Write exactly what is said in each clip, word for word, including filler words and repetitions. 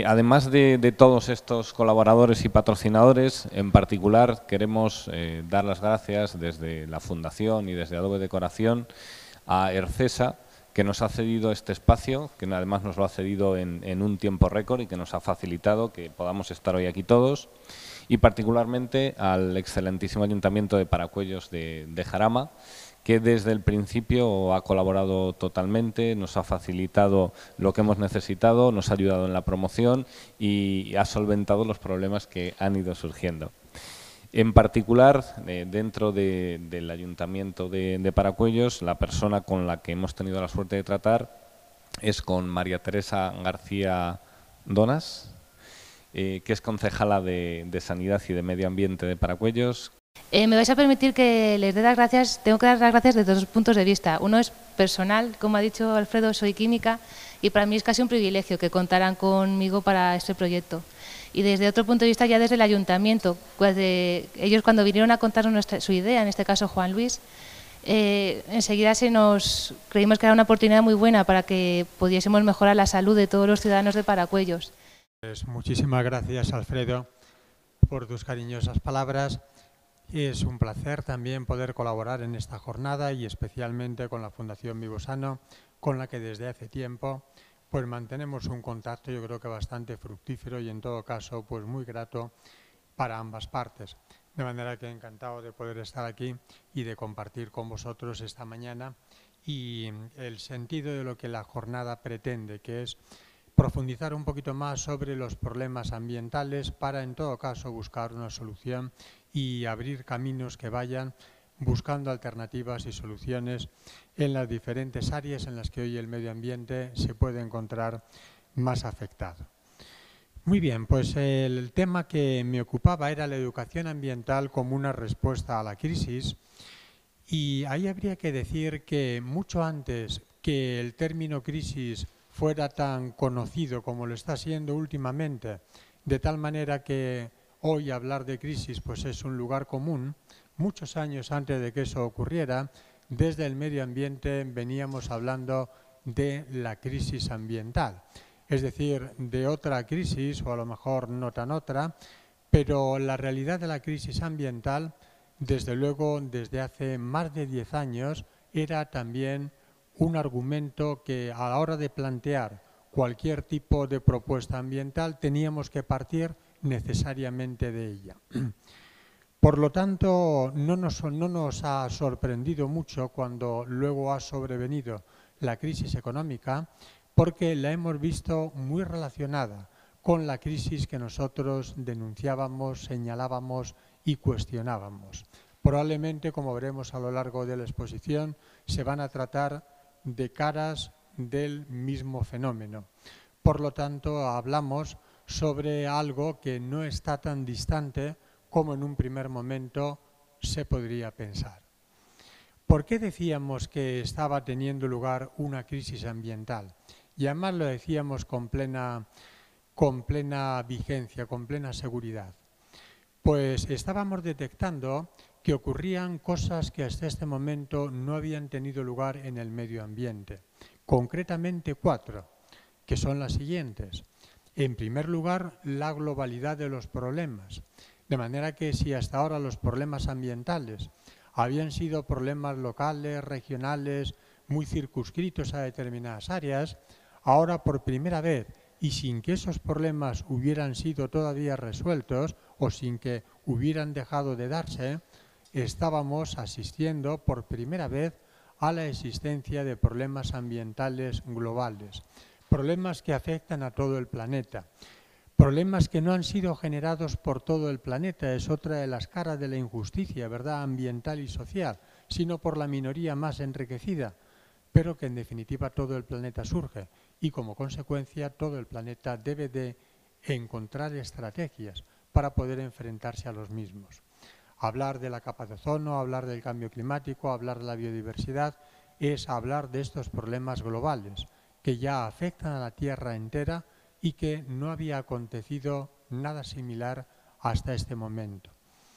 además de, de todos estos colaboradores y patrocinadores, en particular queremos eh, dar las gracias desde la Fundación y desde Adobe Decoración a Ercesa, que nos ha cedido este espacio, que además nos lo ha cedido en, en un tiempo récord y que nos ha facilitado que podamos estar hoy aquí todos, y particularmente al excelentísimo Ayuntamiento de Paracuellos de, de Jarama, que desde el principio ha colaborado totalmente, nos ha facilitado lo que hemos necesitado, nos ha ayudado en la promoción y ha solventado los problemas que han ido surgiendo. En particular, eh, dentro de, del Ayuntamiento de, de Paracuellos, la persona con la que hemos tenido la suerte de tratar es con María Teresa García Donas, eh, que es concejala de, de Sanidad y de Medio Ambiente de Paracuellos. Eh, me vais a permitir que les dé las gracias, tengo que dar las gracias desde dos puntos de vista. Uno es personal, como ha dicho Alfredo, soy química y para mí es casi un privilegio que contaran conmigo para este proyecto. Y desde otro punto de vista, ya desde el ayuntamiento, pues de, ellos cuando vinieron a contarnos nuestra, su idea, en este caso Juan Luis, eh, enseguida se nos creímos que era una oportunidad muy buena para que pudiésemos mejorar la salud de todos los ciudadanos de Paracuellos. Pues muchísimas gracias, Alfredo, por tus cariñosas palabras. Es un placer también poder colaborar en esta jornada y especialmente con la Fundación Vivo Sano, con la que desde hace tiempo pues mantenemos un contacto, yo creo que bastante fructífero y en todo caso pues muy grato para ambas partes. De manera que encantado de poder estar aquí y de compartir con vosotros esta mañana y el sentido de lo que la jornada pretende, que es profundizar un poquito más sobre los problemas ambientales para en todo caso buscar una solución y abrir caminos que vayan buscando alternativas y soluciones en las diferentes áreas en las que hoy el medio ambiente se puede encontrar más afectado. Muy bien, pues el tema que me ocupaba era la educación ambiental como una respuesta a la crisis y ahí habría que decir que mucho antes que el término crisis fuera tan conocido como lo está siendo últimamente, de tal manera que hoy hablar de crisis pues es un lugar común. Muchos años antes de que eso ocurriera, desde el medio ambiente veníamos hablando de la crisis ambiental, es decir, de otra crisis o a lo mejor no tan otra, pero la realidad de la crisis ambiental, desde luego desde hace más de diez años, era también un argumento que a la hora de plantear cualquier tipo de propuesta ambiental teníamos que partir necesariamente de ella. Por lo tanto, no nos, no nos ha sorprendido mucho cuando luego ha sobrevenido la crisis económica, porque la hemos visto muy relacionada con la crisis que nosotros denunciábamos, señalábamos y cuestionábamos. Probablemente, como veremos a lo largo de la exposición, se van a tratar de caras del mismo fenómeno. Por lo tanto, hablamos sobre algo que no está tan distante como en un primer momento se podría pensar. ¿Por qué decíamos que estaba teniendo lugar una crisis ambiental? Y además lo decíamos con plena, con plena vigencia, con plena seguridad. Pues estábamos detectando que ocurrían cosas que hasta este momento no habían tenido lugar en el medio ambiente. Concretamente cuatro, que son las siguientes. En primer lugar, la globalidad de los problemas. De manera que si hasta ahora los problemas ambientales habían sido problemas locales, regionales, muy circunscritos a determinadas áreas, ahora por primera vez y sin que esos problemas hubieran sido todavía resueltos o sin que hubieran dejado de darse, estábamos asistiendo por primera vez a la existencia de problemas ambientales globales, problemas que afectan a todo el planeta. Problemas que no han sido generados por todo el planeta, es otra de las caras de la injusticia, ¿verdad?, ambiental y social, sino por la minoría más enriquecida, pero que en definitiva todo el planeta surge y como consecuencia todo el planeta debe de encontrar estrategias para poder enfrentarse a los mismos. Hablar de la capa de ozono, hablar del cambio climático, hablar de la biodiversidad, es hablar de estos problemas globales que ya afectan a la Tierra entera y que no había acontecido nada similar hasta este momento.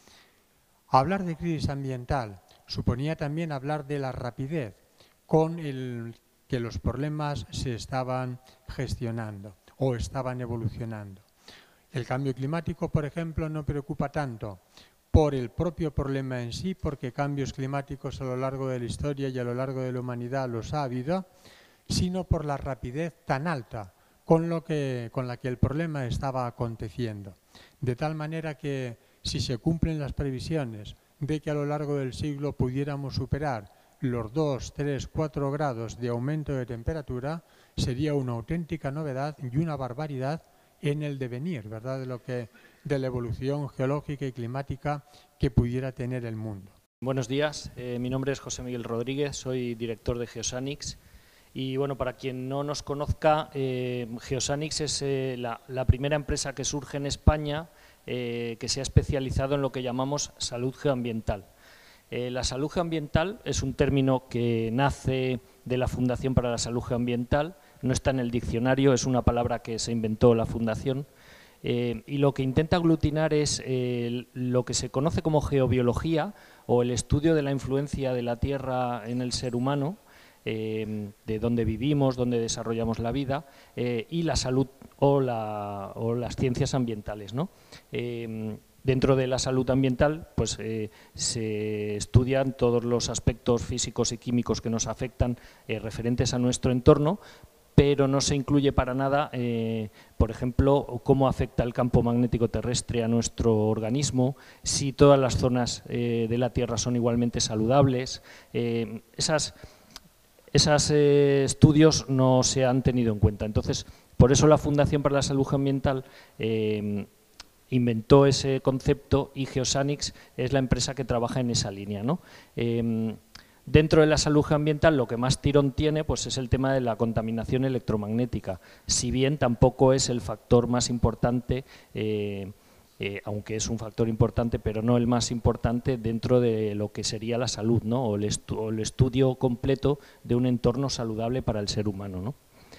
Hablar de crisis ambiental suponía también hablar de la rapidez con el que los problemas se estaban gestionando. o estaban evolucionando. El cambio climático, por ejemplo, no preocupa tanto por el propio problema en sí, porque cambios climáticos a lo largo de la historia y a lo largo de la humanidad los ha habido, sino por la rapidez tan alta con, lo que, con la que el problema estaba aconteciendo. De tal manera que si se cumplen las previsiones de que a lo largo del siglo pudiéramos superar los dos, tres, cuatro grados de aumento de temperatura, sería una auténtica novedad y una barbaridad en el devenir, ¿verdad?, de, lo que, de la evolución geológica y climática que pudiera tener el mundo. Buenos días, eh, mi nombre es José Miguel Rodríguez, soy director de Geosanics y bueno, para quien no nos conozca, eh, Geosanics es eh, la, la primera empresa que surge en España eh, que se ha especializado en lo que llamamos salud geoambiental. Eh, la salud geoambiental es un término que nace de la Fundación para la Salud Geoambiental, no está en el diccionario, es una palabra que se inventó la Fundación, eh, y lo que intenta aglutinar es eh, lo que se conoce como geobiología o el estudio de la influencia de la Tierra en el ser humano, eh, de dónde vivimos, dónde desarrollamos la vida, eh, y la salud o, la, o las ciencias ambientales, ¿no? Eh, Dentro de la salud ambiental, pues eh, se estudian todos los aspectos físicos y químicos que nos afectan eh, referentes a nuestro entorno, pero no se incluye para nada, eh, por ejemplo, cómo afecta el campo magnético terrestre a nuestro organismo, si todas las zonas eh, de la Tierra son igualmente saludables. Eh, esas, esos eh, estudios no se han tenido en cuenta. Entonces, por eso la Fundación para la Salud Ambiental eh, inventó ese concepto y Geosanics es la empresa que trabaja en esa línea, ¿no? Eh, dentro de la salud ambiental lo que más tirón tiene pues es el tema de la contaminación electromagnética, si bien tampoco es el factor más importante, eh, eh, aunque es un factor importante, pero no el más importante dentro de lo que sería la salud, ¿no? O el, estu o el estudio completo de un entorno saludable para el ser humano, ¿no?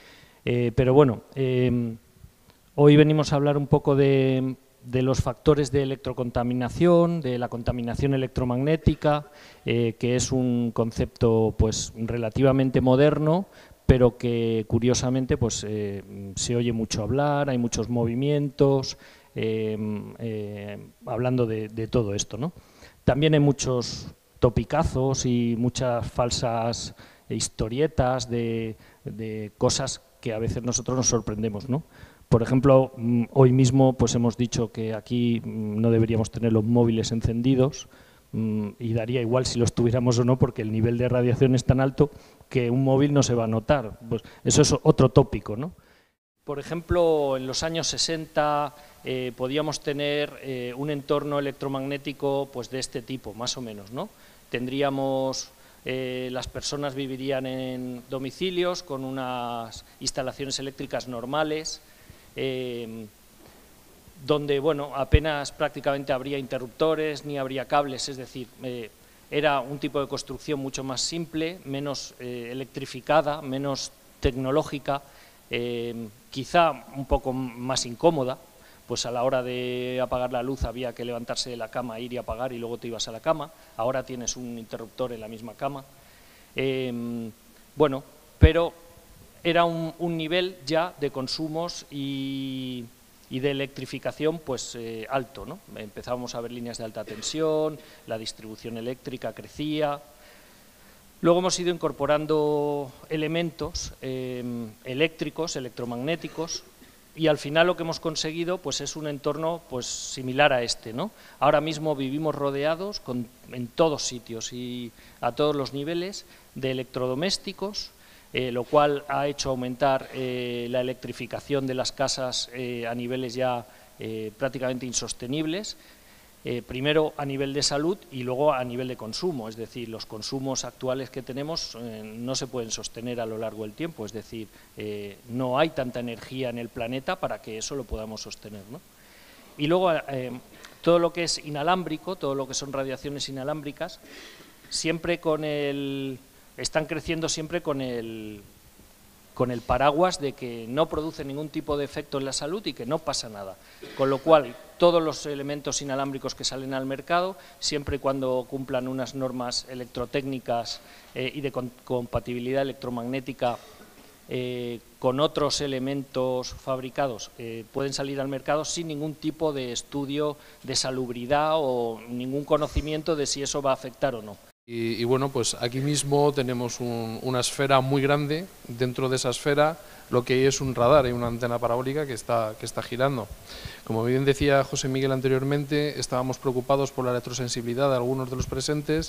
Eh, pero bueno, eh, hoy venimos a hablar un poco de de los factores de electrocontaminación, de la contaminación electromagnética, eh, que es un concepto pues relativamente moderno, pero que curiosamente pues eh, se oye mucho hablar, hay muchos movimientos, eh, eh, hablando de, de todo esto, ¿no? También hay muchos topicazos y muchas falsas historietas de, de cosas que a veces nosotros nos sorprendemos, ¿no? Por ejemplo, hoy mismo pues hemos dicho que aquí no deberíamos tener los móviles encendidos y daría igual si los tuviéramos o no porque el nivel de radiación es tan alto que un móvil no se va a notar. Pues eso es otro tópico, ¿no? Por ejemplo, en los años sesenta eh, podíamos tener eh, un entorno electromagnético pues de este tipo, más o menos, ¿no? Tendríamos... Eh, las personas vivirían en domicilios con unas instalaciones eléctricas normales, Eh, donde bueno, apenas prácticamente habría interruptores ni habría cables, es decir, eh, era un tipo de construcción mucho más simple, menos eh, electrificada, menos tecnológica, eh, quizá un poco más incómoda, pues a la hora de apagar la luz había que levantarse de la cama, ir y apagar y luego te ibas a la cama, ahora tienes un interruptor en la misma cama, eh, bueno, pero era un, un nivel ya de consumos y, y de electrificación pues eh, alto, ¿no? Empezábamos a ver líneas de alta tensión, la distribución eléctrica crecía. Luego hemos ido incorporando elementos eh, eléctricos, electromagnéticos, y al final lo que hemos conseguido pues es un entorno pues similar a este, ¿no? Ahora mismo vivimos rodeados con, en todos sitios y a todos los niveles de electrodomésticos, Eh, lo cual ha hecho aumentar eh, la electrificación de las casas eh, a niveles ya eh, prácticamente insostenibles, eh, primero a nivel de salud y luego a nivel de consumo, es decir, los consumos actuales que tenemos eh, no se pueden sostener a lo largo del tiempo, es decir, eh, no hay tanta energía en el planeta para que eso lo podamos sostener, ¿no? Y luego eh, todo lo que es inalámbrico, todo lo que son radiaciones inalámbricas, siempre con el... están creciendo siempre con el, con el paraguas de que no produce ningún tipo de efecto en la salud y que no pasa nada. Con lo cual, todos los elementos inalámbricos que salen al mercado, siempre y cuando cumplan unas normas electrotécnicas eh, y de compatibilidad electromagnética eh, con otros elementos fabricados eh, pueden salir al mercado sin ningún tipo de estudio de salubridad o ningún conocimiento de si eso va a afectar o no. Y, y bueno, pues aquí mismo tenemos un, una esfera muy grande. Dentro de esa esfera lo que hay es un radar y una antena parabólica que está, que está girando. Como bien decía José Miguel anteriormente, estábamos preocupados por la electrosensibilidad de algunos de los presentes,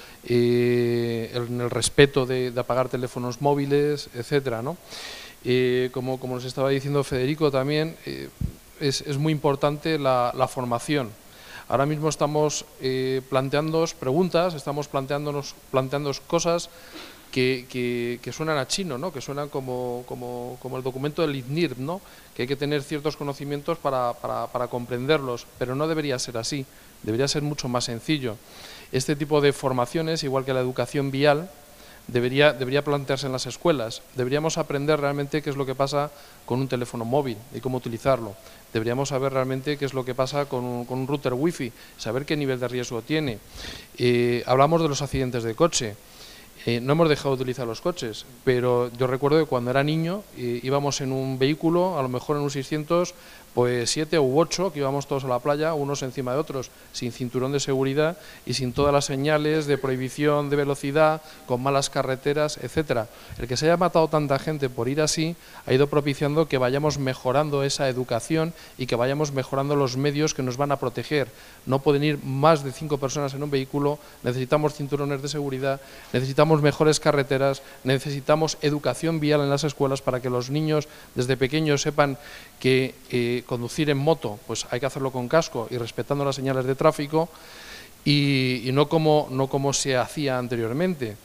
eh, en el respeto de, de apagar teléfonos móviles, etcétera, ¿no? Eh, como, como nos estaba diciendo Federico también, eh, es, es muy importante la, la formación. Ahora mismo estamos eh, planteándonos preguntas, estamos planteándonos, planteándonos cosas que, que, que suenan a chino, ¿no? Que suenan como, como, como el documento del I T N I R P, ¿no? Que hay que tener ciertos conocimientos para, para, para comprenderlos, pero no debería ser así, debería ser mucho más sencillo. Este tipo de formaciones, igual que la educación vial, Debería, debería plantearse en las escuelas. Deberíamos aprender realmente qué es lo que pasa con un teléfono móvil y cómo utilizarlo. Deberíamos saber realmente qué es lo que pasa con un, con un router wifi, saber qué nivel de riesgo tiene. Eh, hablamos de los accidentes de coche. Eh, no hemos dejado de utilizar los coches, pero yo recuerdo que cuando era niño eh, íbamos en un vehículo, a lo mejor en un seiscientos, pues siete u ocho, que íbamos todos a la playa, unos encima de otros, sin cinturón de seguridad y sin todas las señales de prohibición de velocidad, con malas carreteras, etcétera. El que se haya matado tanta gente por ir así ha ido propiciando que vayamos mejorando esa educación y que vayamos mejorando los medios que nos van a proteger. No pueden ir más de cinco personas en un vehículo, necesitamos cinturones de seguridad, necesitamos mejores carreteras, necesitamos educación vial en las escuelas para que los niños desde pequeños sepan que eh, conducir en moto pues hay que hacerlo con casco y respetando las señales de tráfico y, y no, como, no como se hacía anteriormente.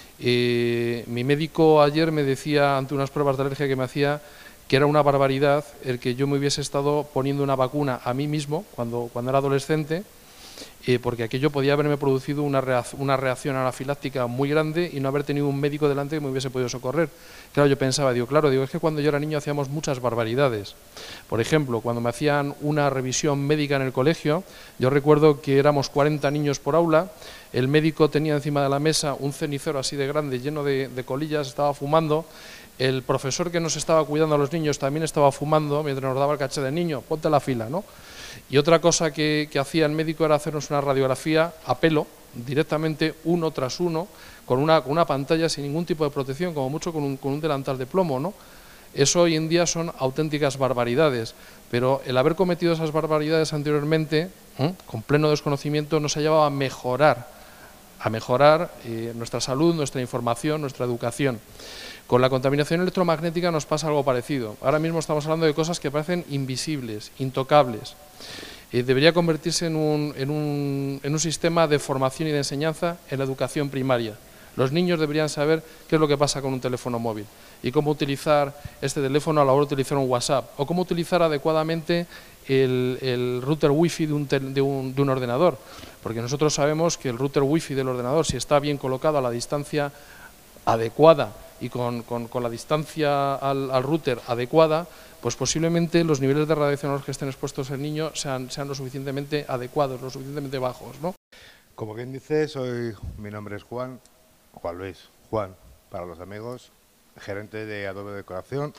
Eh, mi médico ayer me decía, ante unas pruebas de alergia que me hacía, que era una barbaridad el que yo me hubiese estado poniendo una vacuna a mí mismo cuando, cuando era adolescente, eh, porque aquello podía haberme producido una reacción, una reacción anafiláctica muy grande y no haber tenido un médico delante que me hubiese podido socorrer. Claro, yo pensaba, digo, claro, digo, es que cuando yo era niño hacíamos muchas barbaridades. Por ejemplo, cuando me hacían una revisión médica en el colegio, yo recuerdo que éramos cuarenta niños por aula, el médico tenía encima de la mesa un cenicero así de grande, lleno de, de colillas, estaba fumando. El profesor que nos estaba cuidando a los niños también estaba fumando mientras nos daba el caché de niño, ponte la fila, ¿no? Y otra cosa que, que hacía el médico era hacernos una radiografía a pelo, directamente uno tras uno, con una, con una pantalla sin ningún tipo de protección, como mucho con un, con un delantal de plomo, ¿no? Eso hoy en día son auténticas barbaridades, pero el haber cometido esas barbaridades anteriormente, ¿eh? con pleno desconocimiento, nos ha llevado a mejorar, a mejorar eh, nuestra salud, nuestra información, nuestra educación. Con la contaminación electromagnética nos pasa algo parecido. Ahora mismo estamos hablando de cosas que parecen invisibles, intocables. Eh, debería convertirse en un, en, un, en un sistema de formación y de enseñanza en la educación primaria. Los niños deberían saber qué es lo que pasa con un teléfono móvil y cómo utilizar este teléfono a la hora de utilizar un WhatsApp o cómo utilizar adecuadamente el, el router wifi de un, tel, de, un, de un ordenador. Porque nosotros sabemos que el router wifi del ordenador, si está bien colocado a la distancia adecuada y con, con, con la distancia al, al router adecuada, pues posiblemente los niveles de radiación a los que estén expuestos el niño sean, sean lo suficientemente adecuados, lo suficientemente bajos, ¿no? Como bien dice, soy, mi nombre es Juan, Juan Luis, Juan, para los amigos, gerente de Adobe Decoración.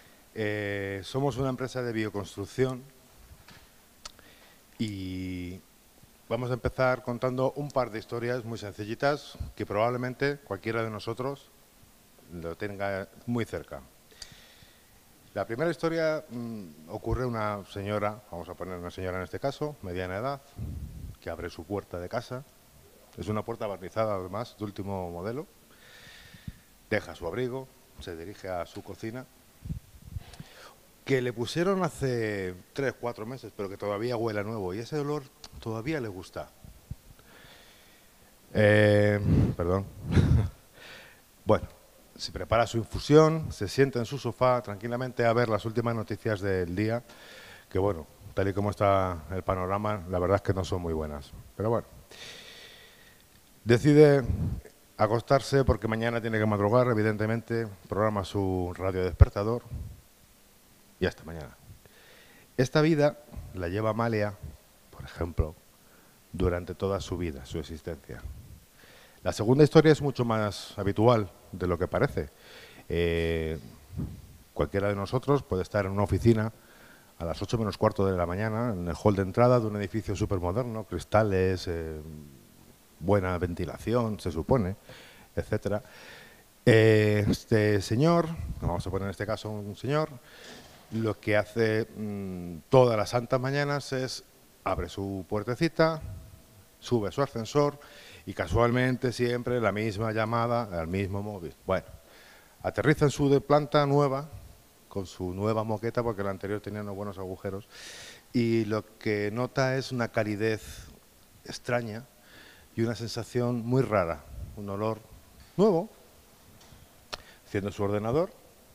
Eh, somos una empresa de bioconstrucción y vamos a empezar contando un par de historias muy sencillitas que probablemente cualquiera de nosotros lo tenga muy cerca. La primera historia mmm, ocurre a una señora, vamos a poner una señora en este caso, mediana edad, que abre su puerta de casa. Es una puerta barnizada, además, de último modelo. Deja su abrigo, se dirige a su cocina, que le pusieron hace tres, cuatro meses, pero que todavía huele a nuevo, y ese olor todavía le gusta. Eh, perdón. Bueno, se prepara su infusión, se sienta en su sofá tranquilamente a ver las últimas noticias del día, que bueno, tal y como está el panorama, la verdad es que no son muy buenas. Pero bueno, decide acostarse porque mañana tiene que madrugar, evidentemente, programa su radio despertador y hasta mañana. Esta vida la lleva Amalia, por ejemplo, durante toda su vida, su existencia. La segunda historia es mucho más habitual de lo que parece. Eh, Cualquiera de nosotros puede estar en una oficina a las ocho menos cuarto de la mañana, en el hall de entrada de un edificio supermoderno, cristales, eh, buena ventilación, se supone, etcétera. Eh, este señor, vamos a poner en este caso un señor, lo que hace mmm, todas las santas mañanas es abre su puertecita, sube a su ascensor y casualmente siempre la misma llamada al mismo móvil. Bueno, aterriza en su de planta nueva, con su nueva moqueta, porque la anterior tenía unos buenos agujeros, y lo que nota es una calidez extraña y una sensación muy rara, un olor nuevo, enciende su ordenador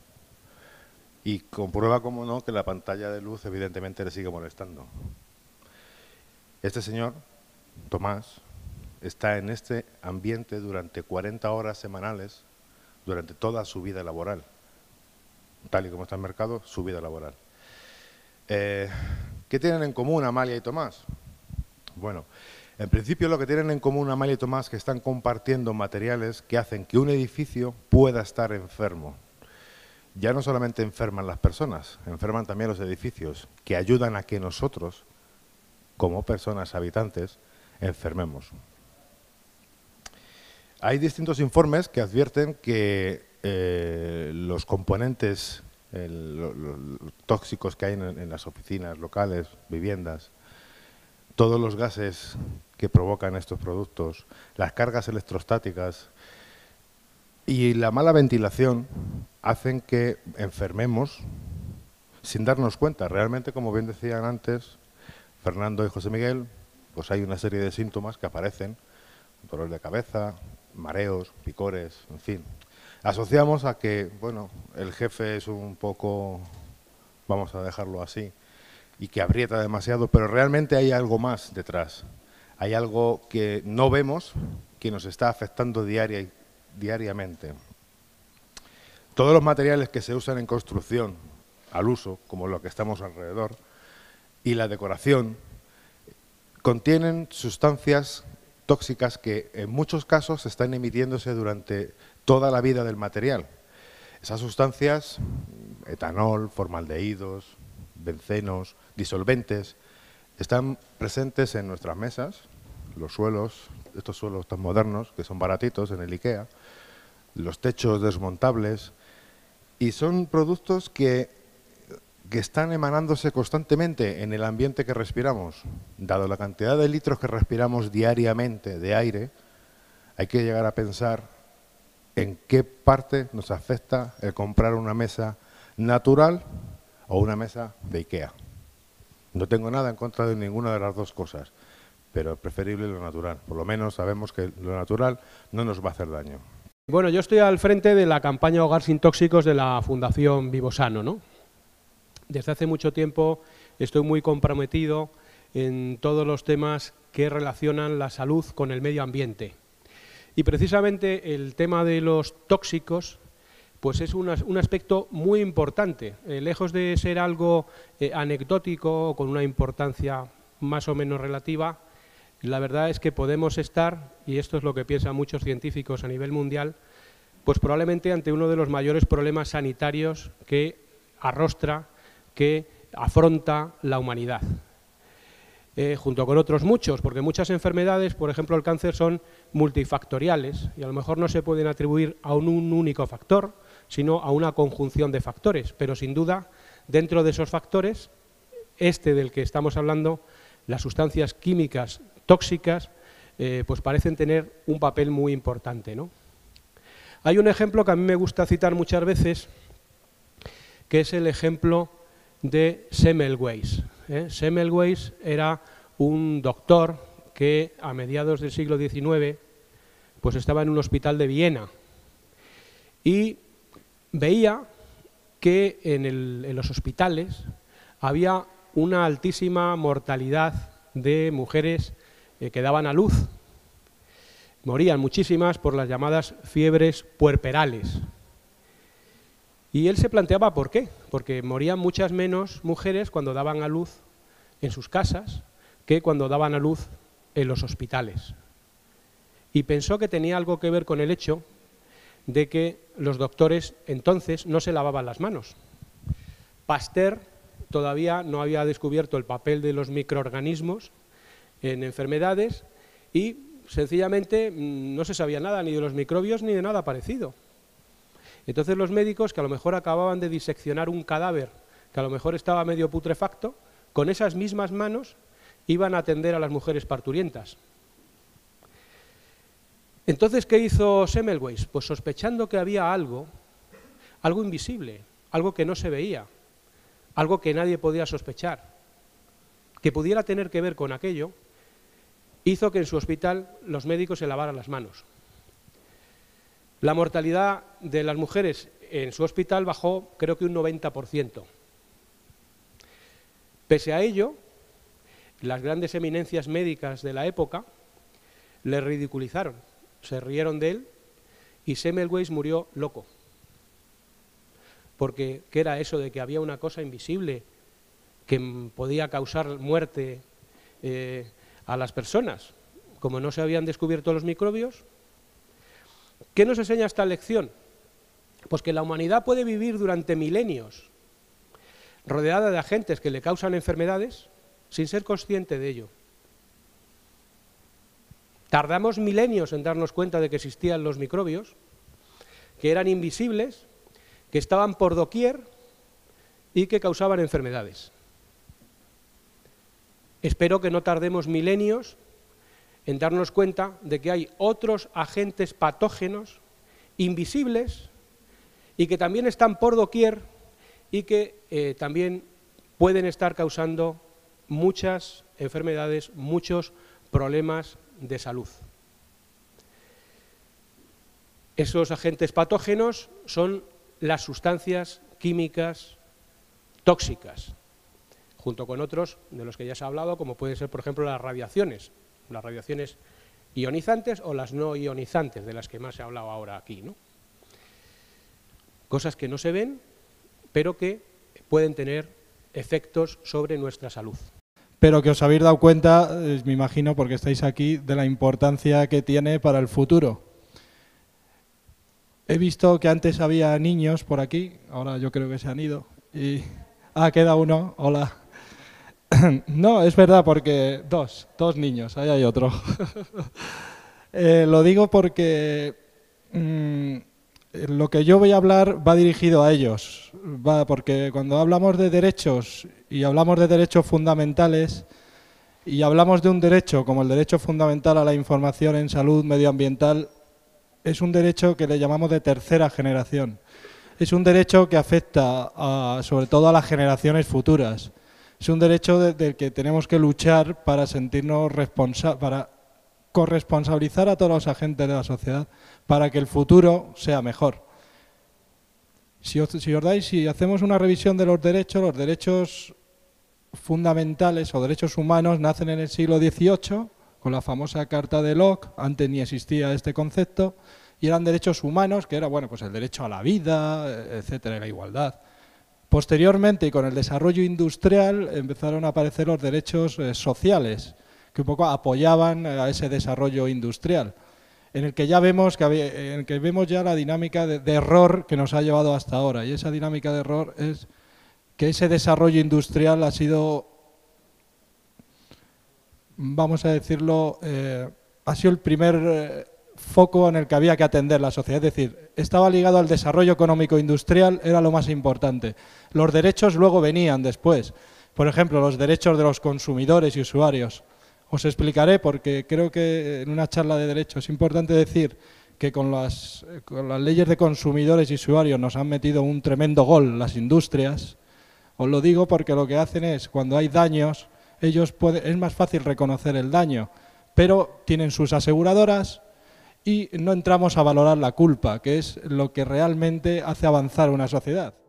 y comprueba, como no, que la pantalla de luz evidentemente le sigue molestando. Este señor, Tomás, está en este ambiente durante cuarenta horas semanales, durante toda su vida laboral. Tal y como está el mercado, su vida laboral. Eh, ¿Qué tienen en común Amalia y Tomás? Bueno, en principio lo que tienen en común Amalia y Tomás es que están compartiendo materiales que hacen que un edificio pueda estar enfermo. Ya no solamente enferman las personas, enferman también los edificios, que ayudan a que nosotros, como personas habitantes, enfermemos. Hay distintos informes que advierten que eh, los componentes el, lo, lo, los tóxicos que hay en, en las oficinas locales, viviendas, todos los gases que provocan estos productos, las cargas electrostáticas y la mala ventilación hacen que enfermemos sin darnos cuenta. Realmente, como bien decían antes Fernando y José Miguel, pues hay una serie de síntomas que aparecen, dolor de cabeza, mareos, picores, en fin. Asociamos a que, bueno, el jefe es un poco, vamos a dejarlo así, y que aprieta demasiado, pero realmente hay algo más detrás. Hay algo que no vemos, que nos está afectando diaria, diariamente. Todos los materiales que se usan en construcción, al uso, como lo que estamos alrededor, y la decoración, contienen sustancias tóxicas que en muchos casos están emitiéndose durante toda la vida del material. Esas sustancias, etanol, formaldehídos, bencenos, disolventes, están presentes en nuestras mesas, los suelos, estos suelos tan modernos que son baratitos en el IKEA, los techos desmontables, y son productos que, que están emanándose constantemente en el ambiente que respiramos. Dado la cantidad de litros que respiramos diariamente de aire, hay que llegar a pensar en qué parte nos afecta el comprar una mesa natural o una mesa de IKEA. No tengo nada en contra de ninguna de las dos cosas, pero es preferible lo natural. Por lo menos sabemos que lo natural no nos va a hacer daño. Bueno, yo estoy al frente de la campaña Hogar sin Tóxicos de la Fundación Vivosano, ¿no? Desde hace mucho tiempo estoy muy comprometido en todos los temas que relacionan la salud con el medio ambiente. Y precisamente el tema de los tóxicos pues es un, un aspecto muy importante, eh, lejos de ser algo eh, anecdótico, con una importancia más o menos relativa. La verdad es que podemos estar, y esto es lo que piensan muchos científicos a nivel mundial, pues probablemente ante uno de los mayores problemas sanitarios que arrostra, que afronta la humanidad. Eh, junto con otros muchos, porque muchas enfermedades, por ejemplo el cáncer, son multifactoriales y a lo mejor no se pueden atribuir a un, un único factor, sino a una conjunción de factores, pero sin duda dentro de esos factores, este del que estamos hablando, las sustancias químicas tóxicas, eh, pues parecen tener un papel muy importante, ¿no? Hay un ejemplo que a mí me gusta citar muchas veces, que es el ejemplo de Semmelweis. ¿eh? Semmelweis era un doctor que a mediados del siglo diecinueve pues estaba en un hospital de Viena y veía que en, el, en los hospitales había una altísima mortalidad de mujeres eh, que daban a luz. Morían muchísimas por las llamadas fiebres puerperales. Y él se planteaba por qué, porque morían muchas menos mujeres cuando daban a luz en sus casas que cuando daban a luz en los hospitales. Y pensó que tenía algo que ver con el hecho de que los doctores entonces no se lavaban las manos. Pasteur todavía no había descubierto el papel de los microorganismos en enfermedades y sencillamente no se sabía nada ni de los microbios ni de nada parecido. Entonces los médicos, que a lo mejor acababan de diseccionar un cadáver, que a lo mejor estaba medio putrefacto, con esas mismas manos iban a atender a las mujeres parturientas. Entonces, ¿qué hizo Semmelweis? Pues sospechando que había algo, algo invisible, algo que no se veía, algo que nadie podía sospechar, que pudiera tener que ver con aquello, hizo que en su hospital los médicos se lavaran las manos. La mortalidad de las mujeres en su hospital bajó, creo que un noventa por ciento. Pese a ello, las grandes eminencias médicas de la época le ridiculizaron, se rieron de él y Semmelweis murió loco. Porque, ¿qué era eso de que había una cosa invisible que podía causar muerte eh, a las personas? Como no se habían descubierto los microbios. ¿Qué nos enseña esta lección? Pues que la humanidad puede vivir durante milenios rodeada de agentes que le causan enfermedades sin ser consciente de ello. Tardamos milenios en darnos cuenta de que existían los microbios, que eran invisibles, que estaban por doquier y que causaban enfermedades. Espero que no tardemos milenios en darnos cuenta de que hay otros agentes patógenos invisibles y que también están por doquier y que eh, también pueden estar causando muchas enfermedades, muchos problemas de salud. Esos agentes patógenos son las sustancias químicas tóxicas, junto con otros de los que ya se ha hablado, como pueden ser, por ejemplo, las radiaciones, las radiaciones ionizantes o las no ionizantes, de las que más se ha hablado ahora aquí, ¿no? Cosas que no se ven, pero que pueden tener efectos sobre nuestra salud. Pero que os habéis dado cuenta, eh, me imagino, porque estáis aquí, de la importancia que tiene para el futuro. He visto que antes había niños por aquí, ahora yo creo que se han ido. Y... Ah, queda uno, hola. No, es verdad, porque dos, dos niños, ahí hay otro. eh, lo digo porque mmm, lo que yo voy a hablar va dirigido a ellos, va, porque cuando hablamos de derechos y hablamos de derechos fundamentales y hablamos de un derecho como el derecho fundamental a la información en salud medioambiental, es un derecho que le llamamos de tercera generación. Es un derecho que afecta a, sobre todo a las generaciones futuras. Es un derecho del de que tenemos que luchar para sentirnos responsables, para corresponsabilizar a todos los agentes de la sociedad, para que el futuro sea mejor. Si os, si os dais, si hacemos una revisión de los derechos, los derechos fundamentales o derechos humanos nacen en el siglo dieciocho, con la famosa Carta de Locke, antes ni existía este concepto, y eran derechos humanos, que era bueno, pues el derecho a la vida, etcétera, y la igualdad. Posteriormente, y con el desarrollo industrial, empezaron a aparecer los derechos eh, sociales, que un poco apoyaban a ese desarrollo industrial, en el que ya vemos que había, en el que vemos ya la dinámica de, de error que nos ha llevado hasta ahora, y esa dinámica de error es que ese desarrollo industrial ha sido, vamos a decirlo, eh, ha sido el primer eh, foco en el que había que atender la sociedad, es decir, estaba ligado al desarrollo económico industrial, era lo más importante. Los derechos luego venían después, por ejemplo, los derechos de los consumidores y usuarios. Os explicaré, porque creo que en una charla de derecho es importante decir que con las, con las leyes de consumidores y usuarios nos han metido un tremendo gol las industrias. Os lo digo porque lo que hacen es, cuando hay daños, ellos pueden, es más fácil reconocer el daño, pero tienen sus aseguradoras y no entramos a valorar la culpa, que es lo que realmente hace avanzar una sociedad.